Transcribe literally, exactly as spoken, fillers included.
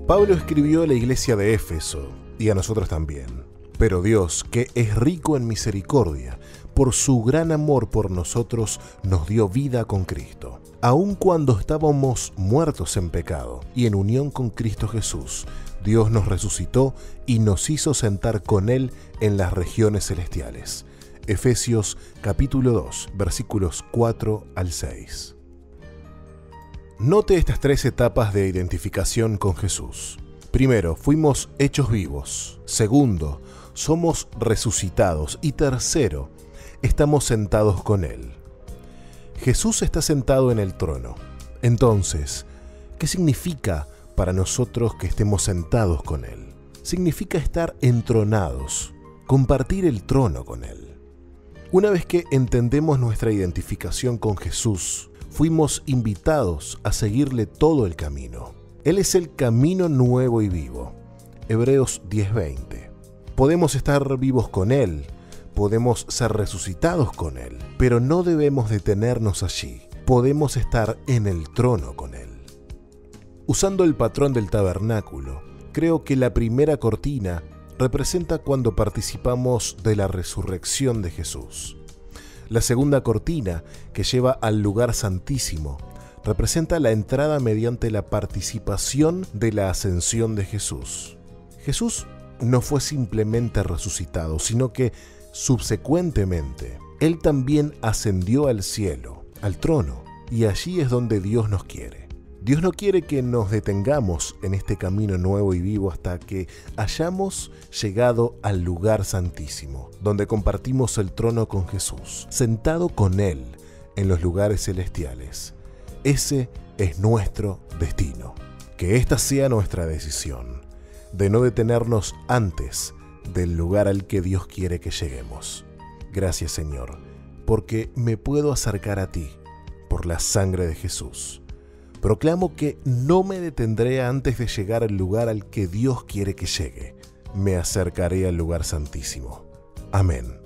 Pablo escribió a la iglesia de Éfeso, y a nosotros también. Pero Dios, que es rico en misericordia, por su gran amor por nosotros, nos dio vida con Cristo. Aun cuando estábamos muertos en pecado y en unión con Cristo Jesús, Dios nos resucitó y nos hizo sentar con Él en las regiones celestiales. Efesios capítulo dos, versículos cuatro al seis. Note estas tres etapas de identificación con Jesús. Primero, fuimos hechos vivos. Segundo, somos resucitados. Y tercero, estamos sentados con Él. Jesús está sentado en el trono. Entonces, ¿qué significa para nosotros que estemos sentados con Él? Significa estar entronados, compartir el trono con Él. Una vez que entendemos nuestra identificación con Jesús, fuimos invitados a seguirle todo el camino. Él es el camino nuevo y vivo. Hebreos diez veinte. Podemos estar vivos con Él, podemos ser resucitados con Él, pero no debemos detenernos allí. Podemos estar en el trono con Él. Usando el patrón del tabernáculo, creo que la primera cortina representa cuando participamos de la resurrección de Jesús. La segunda cortina, que lleva al lugar santísimo, representa la entrada mediante la participación de la ascensión de Jesús. Jesús no fue simplemente resucitado, sino que subsecuentemente Él también ascendió al cielo, al trono, y allí es donde Dios nos quiere. Dios no quiere que nos detengamos en este camino nuevo y vivo hasta que hayamos llegado al lugar santísimo, donde compartimos el trono con Jesús, sentado con Él en los lugares celestiales. Ese es nuestro destino. Que esta sea nuestra decisión, de no detenernos antes del lugar al que Dios quiere que lleguemos. Gracias, Señor, porque me puedo acercar a ti por la sangre de Jesús. Proclamo que no me detendré antes de llegar al lugar al que Dios quiere que llegue. Me acercaré al lugar santísimo. Amén.